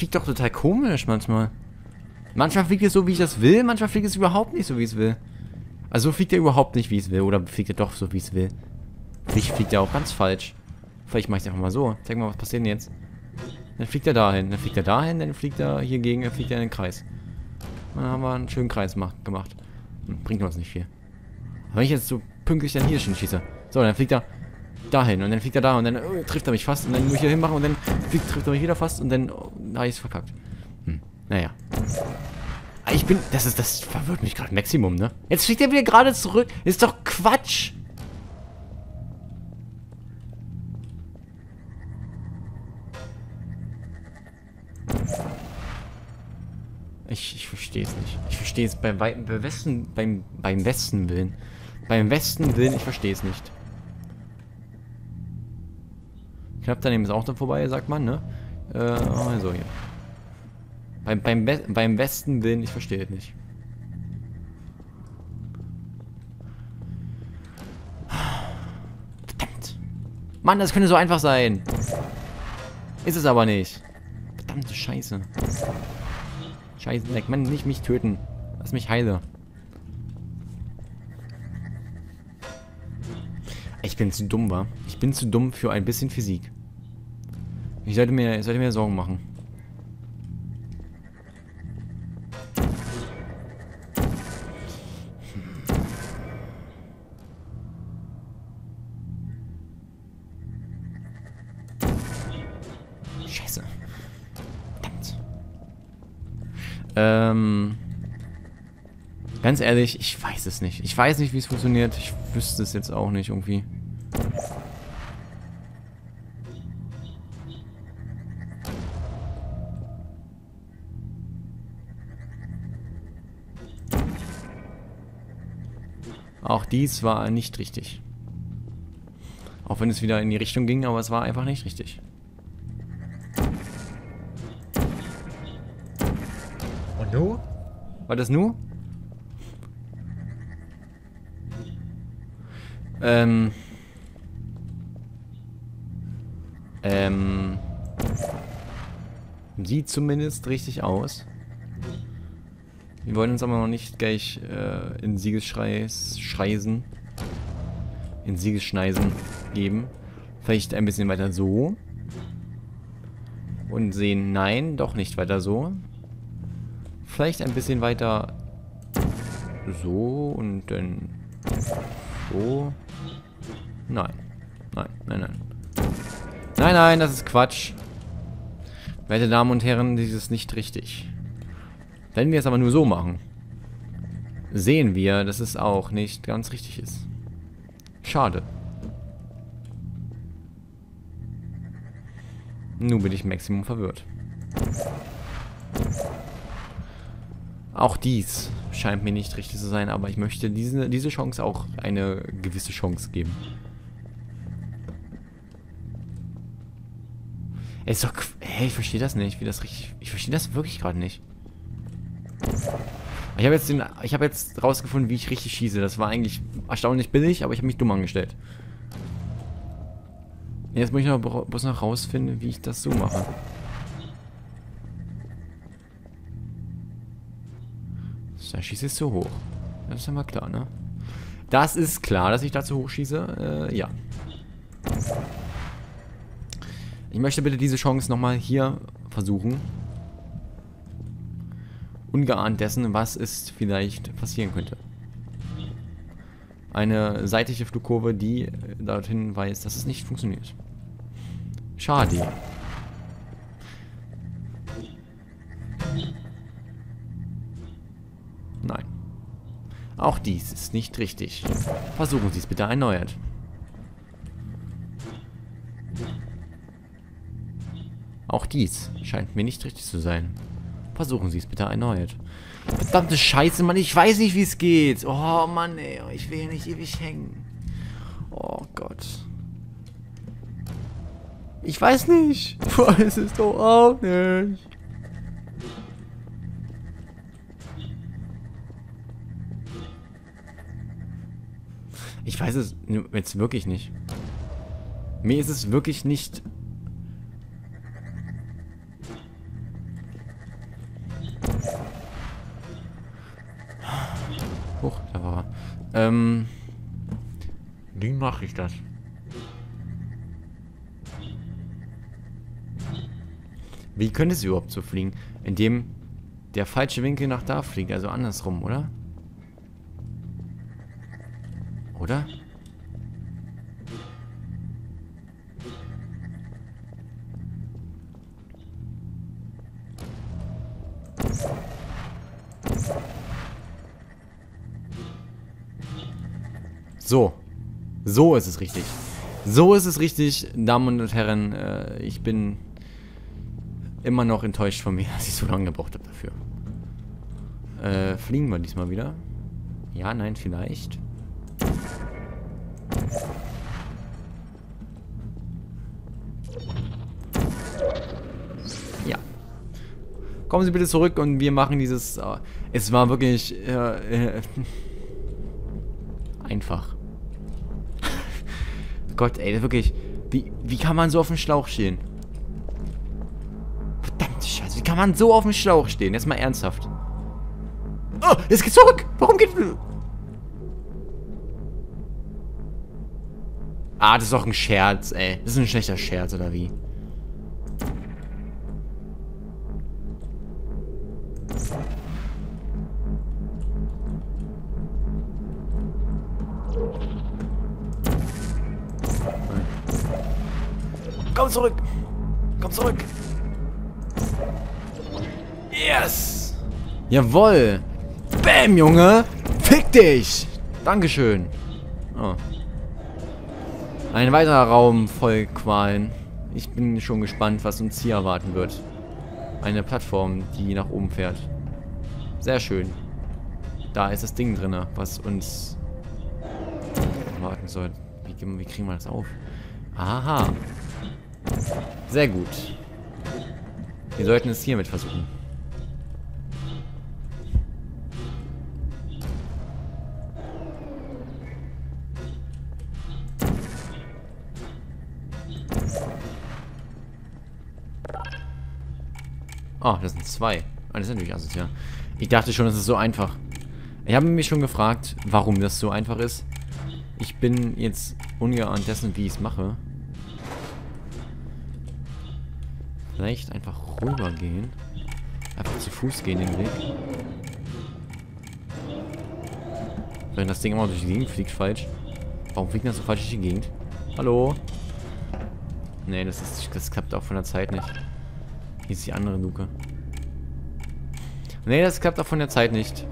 fliegt doch total komisch manchmal. Manchmal fliegt es so, wie ich das will, manchmal fliegt es überhaupt nicht so, wie es will. Also so fliegt er überhaupt nicht, wie es will. Oder fliegt er doch so, wie es will. Vielleicht fliegt er auch ganz falsch. Vielleicht mache ich es einfach mal so. Zeig mal, was passiert denn jetzt. Dann fliegt er dahin, dann fliegt er dahin, dann fliegt er hier gegen, dann fliegt er in den Kreis. Dann haben wir einen schönen Kreis gemacht. Bringt uns nicht viel. Aber wenn ich jetzt so pünktlich dann hier schon schieße. So, dann fliegt er dahin und dann fliegt er da und dann trifft er mich fast und dann muss ich hier hinmachen und dann trifft er mich wieder fast und dann habe ich es verkackt. Naja. Das verwirrt mich gerade Maximum, ne? Jetzt fliegt er wieder gerade zurück. Ist doch Quatsch. Ich verstehe es nicht. Ich verstehe es beim Westen willen. Beim Westen willen, ich verstehe es nicht. Knapp daneben ist auch dann vorbei, sagt man, ne? Also hier. Beim Westen willen, ich verstehe es nicht. Verdammt. Mann, das könnte so einfach sein. Ist es aber nicht. Verdammte Scheiße. Scheiße, weg. Mann, nicht mich töten. Lass mich heile. Ich bin zu dumm, wa? Ich bin zu dumm für ein bisschen Physik. Ich sollte mir Sorgen machen. Scheiße. Verdammt. Ganz ehrlich, ich weiß es nicht. Ich weiß nicht, wie es funktioniert. Ich wüsste es jetzt auch nicht irgendwie. Auch dies war nicht richtig. Auch wenn es wieder in die Richtung ging, aber es war einfach nicht richtig. Und nu? War das nu? Sieht zumindest richtig aus. Wir wollen uns aber noch nicht gleich in Siegesschneisen geben. Vielleicht ein bisschen weiter so. Und sehen, nein, doch nicht weiter so. Vielleicht ein bisschen weiter so und dann so. Nein. Nein, nein, nein. Nein, nein, das ist Quatsch. Werte Damen und Herren, dies ist nicht richtig. Wenn wir es aber nur so machen, sehen wir, dass es auch nicht ganz richtig ist. Schade. Nun bin ich Maximum verwirrt. Auch dies scheint mir nicht richtig zu sein, aber ich möchte diese Chance auch eine gewisse Chance geben. Ist doch... Hey, ich verstehe das nicht, wie das richtig... Ich verstehe das wirklich gerade nicht. Ich habe jetzt rausgefunden, wie ich richtig schieße. Das war eigentlich erstaunlich billig, aber ich habe mich dumm angestellt. Jetzt muss ich bloß noch rausfinden, wie ich das so mache. So, da schieße ich zu hoch. Das ist ja mal klar, ne? Das ist klar, dass ich da zu hoch schieße. Ja. Ich möchte bitte diese Chance nochmal hier versuchen. Ungeahnt dessen, was es vielleicht passieren könnte. Eine seitliche Flugkurve, die dorthin weist, dass es nicht funktioniert. Schade. Nein. Auch dies ist nicht richtig. Versuchen Sie es bitte erneut. Auch dies scheint mir nicht richtig zu sein. Versuchen Sie es bitte erneut. Verdammte Scheiße, Mann. Ich weiß nicht, wie es geht. Oh, Mann, ey. Ich will hier nicht ewig hängen. Oh, Gott. Ich weiß nicht. Ich weiß es doch auch nicht. Ich weiß es jetzt wirklich nicht. Mir ist es wirklich nicht... Wie mache ich das? Wie könnte es überhaupt so fliegen? Indem der falsche Winkel nach da fliegt, also andersrum, oder? Oder? So. So ist es richtig. So ist es richtig, Damen und Herren. Ich bin immer noch enttäuscht von mir, dass ich so lange gebraucht habe dafür. Fliegen wir diesmal wieder? Ja, nein, vielleicht. Ja. Kommen Sie bitte zurück und wir machen dieses... es war wirklich... einfach. Gott, ey, wirklich... Wie kann man so auf dem Schlauch stehen? Verdammte Scheiße, wie kann man so auf dem Schlauch stehen? Jetzt mal ernsthaft. Oh, jetzt geht's zurück! Warum geht's... Ah, das ist doch ein Scherz, ey. Das ist ein schlechter Scherz, oder wie? Komm zurück! Komm zurück! Yes! Jawoll! Bäm, Junge! Fick dich! Dankeschön. Oh. Ein weiterer Raum voll Qualen. Ich bin schon gespannt, was uns hier erwarten wird. Eine Plattform, die nach oben fährt. Sehr schön. Da ist das Ding drin, was uns erwarten soll. Wie kriegen wir das auf? Aha. Sehr gut. Wir sollten es hiermit versuchen. Oh, das sind zwei. Oh, das ist natürlich asozial. Ich dachte schon, das ist so einfach. Ich habe mich schon gefragt, warum das so einfach ist. Ich bin jetzt ungeahnt dessen, wie ich es mache. Vielleicht einfach rübergehen. Einfach zu Fuß gehen den Weg. Wenn das Ding immer durch die Gegend fliegt, falsch. Warum fliegt das so falsch durch die Gegend? Hallo? Nee, das klappt auch von der Zeit nicht. Hier ist die andere Luke. Nee, das klappt auch von der Zeit nicht.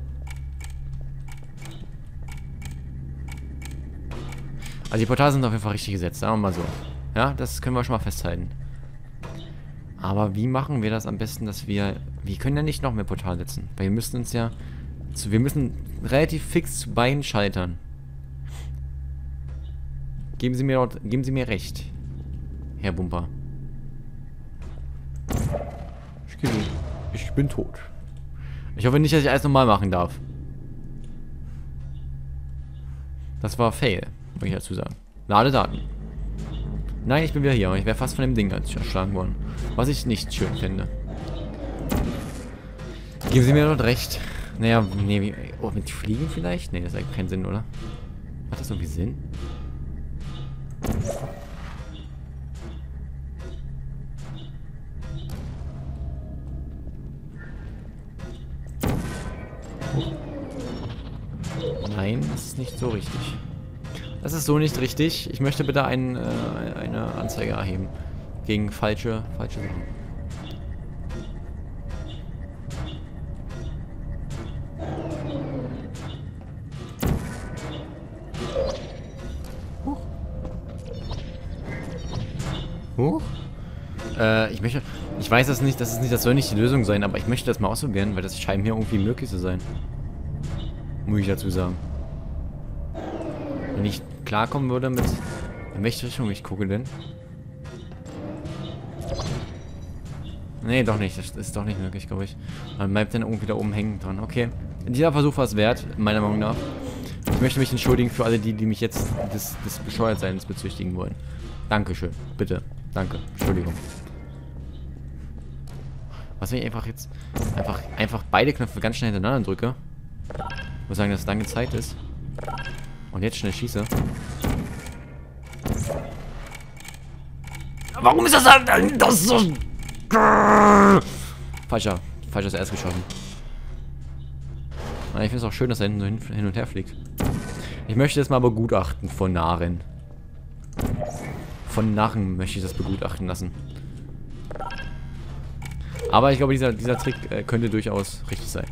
Also die Portale sind auf jeden Fall richtig gesetzt, sagen wir mal so. Ja, das können wir schon mal festhalten. Aber wie machen wir das am besten, dass wir... Wir können ja nicht noch mehr Portale setzen. Weil wir müssen uns ja... Wir müssen relativ fix zu beiden Schaltern. Geben Sie mir recht, Herr Bumper. Ich bin tot. Ich hoffe nicht, dass ich alles nochmal machen darf. Das war Fail, muss ich dazu sagen. Lade Daten. Nein, ich bin wieder hier, aber ich wäre fast von dem Ding erschlagen worden. Was ich nicht schön finde. Geben Sie mir dort recht. Naja, nee, oh, mit Fliegen vielleicht? Nee, das hat keinen Sinn, oder? Hat das irgendwie Sinn? Nein, das ist nicht so richtig. Das ist so nicht richtig. Ich möchte bitte eine Anzeige erheben. Gegen falsche Sachen. Huch. Huch. Ich weiß das nicht, das soll nicht die Lösung sein, aber ich möchte das mal ausprobieren, weil das scheint mir irgendwie möglich zu sein. Muss ich dazu sagen. Wenn ich klarkommen würde mit... In welche Richtung ich gucke denn? Nee, doch nicht. Das ist doch nicht möglich, glaube ich. Man bleibt dann irgendwie da oben hängen dran. Okay. Dieser Versuch war es wert, meiner Meinung nach. Ich möchte mich entschuldigen für alle, die mich jetzt des Bescheuertseins bezüchtigen wollen. Dankeschön. Bitte. Danke. Entschuldigung. Was, wenn ich einfach jetzt... Einfach beide Knöpfe ganz schnell hintereinander drücke? Ich muss sagen, dass es lange Zeit ist. Und jetzt schnell schieße. Warum ist das dann? Das ist so... Falscher zuerst geschossen. Ich finde es auch schön, dass er hinten so hin und her fliegt. Ich möchte das mal begutachten von Narren. Von Narren möchte ich das begutachten lassen. Aber ich glaube, dieser Trick könnte durchaus richtig sein.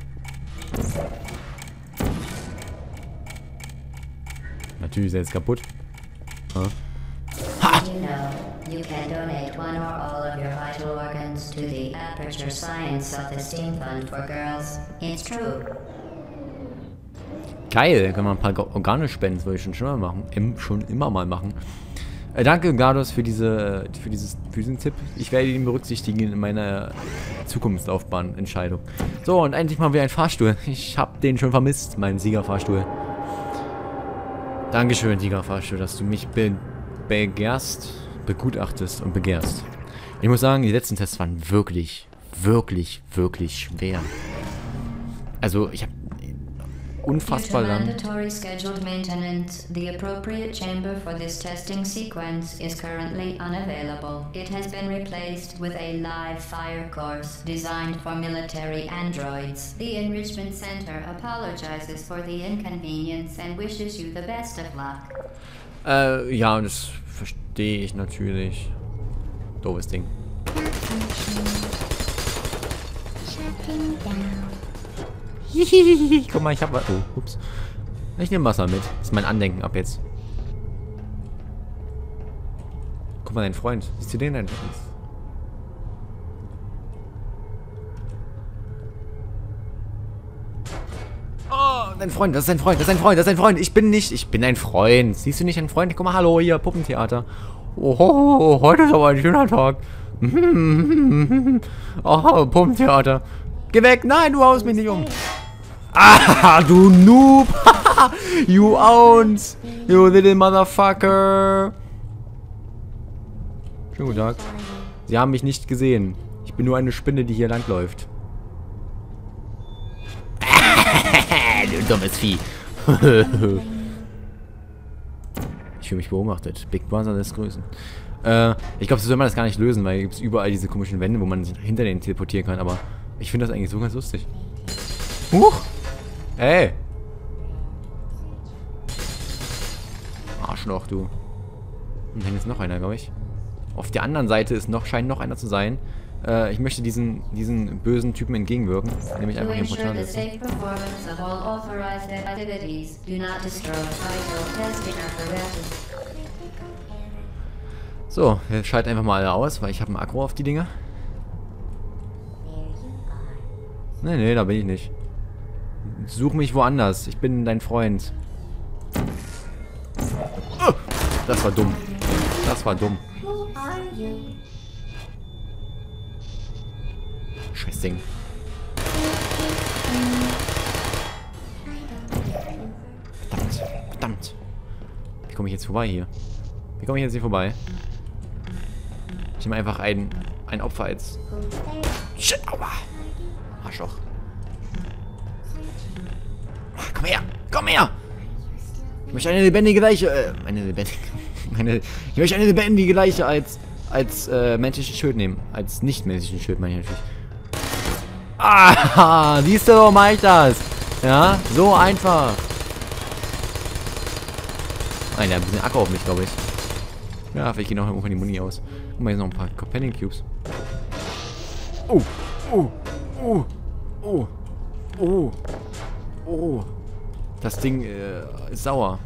Natürlich ist er jetzt kaputt. Ha? You can donate one or all of your vital organs to the Aperture Science Self-Esteem Fund for Girls. It's true. Geil, kann man ein paar Organe spenden, das wollte ich schon immer mal machen. Danke, Gardos, für diesen Tipp. Ich werde ihn berücksichtigen in meiner Zukunftslaufbahn-Entscheidung. So, und endlich mal wieder ein Fahrstuhl. Ich habe den schon vermisst, meinen Siegerfahrstuhl. Dankeschön, Siegerfahrstuhl, dass du mich begutachtest und begehrst. Ich muss sagen, die letzten Tests waren wirklich schwer. Also, ich habe unfassbar lang. Mandatory scheduled maintenance. The appropriate chamber for this testing sequence is currently unavailable. It has been replaced with a live fire course designed for military androids. The Enrichment Center apologizes for the inconvenience and wishes you the best of luck. Ja, das verstehe ich natürlich. Doofes Ding. Guck mal, ich hab was. Oh, ups. Ich nehme Wasser mit. Das ist mein Andenken ab jetzt. Guck mal, dein Freund. Siehst du den denn? Oh, dein Freund, das ist dein Freund, das ist dein Freund, das ist dein Freund. Ich bin dein Freund. Siehst du nicht ein Freund? Guck mal, hallo, hier, Puppentheater. Oh, heute ist aber ein schöner Tag. Oh, Puppentheater. Geh weg, nein, du haust mich nicht um. Ah, du Noob. You owns. You little motherfucker. Schönen guten Tag. Sie haben mich nicht gesehen. Ich bin nur eine Spinne, die hier langläuft. Du dummes Vieh. Ich fühle mich beobachtet. Big Brother lässt grüßen. Ich glaube, so soll man das gar nicht lösen, weil es gibt überall diese komischen Wände, wo man sich hinter denen teleportieren kann, aber ich finde das eigentlich so ganz lustig. Huch! Ey! Arschloch, du. Und dann ist noch einer, glaube ich. Auf der anderen Seite scheint noch einer zu sein. Ich möchte diesen bösen Typen entgegenwirken, nämlich einfach hier im Portal setzen. So, jetzt schalten einfach mal alle aus, weil ich habe einen Akku auf die Dinger. Nee, da bin ich nicht. Such mich woanders. Ich bin dein Freund. Oh, das war dumm. Das war dumm. Scheiß Ding. Verdammt. Wie komme ich jetzt vorbei hier? Wie komme ich jetzt hier vorbei? Ich nehme einfach ein Opfer als... Shit, aua. Arschloch. Komm her! Komm her! Ich möchte eine lebendige Leiche... ich möchte eine lebendige Leiche als menschlichen Schild nehmen. Als nicht-menschlichen Schild meine ich natürlich. Ah! Siehst du, warum mach ich das? Ja? So einfach. Nein, der hat ein bisschen Akku auf mich, glaube ich. Ja, vielleicht geht noch irgendwann die Muni aus. Guck mal, hier sind noch ein paar Companion Cubes. Oh! Oh! Oh! Oh! Oh! Oh! Das Ding ist sauer.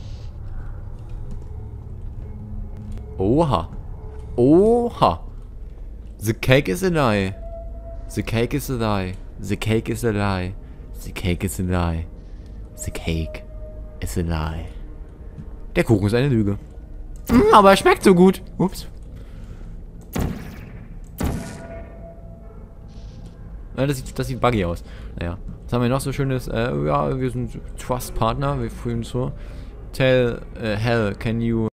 Oha. Oha. The cake is a lie. The cake is a lie. The cake is a lie. The cake is a lie. The cake is a lie. Der Kuchen ist eine Lüge. Aber er schmeckt so gut. Ups. Ja, das sieht buggy aus. Naja. Was haben wir noch so schönes? Ja, wir sind Trust Partner. Wir fühlen uns so. Tell Hell, can you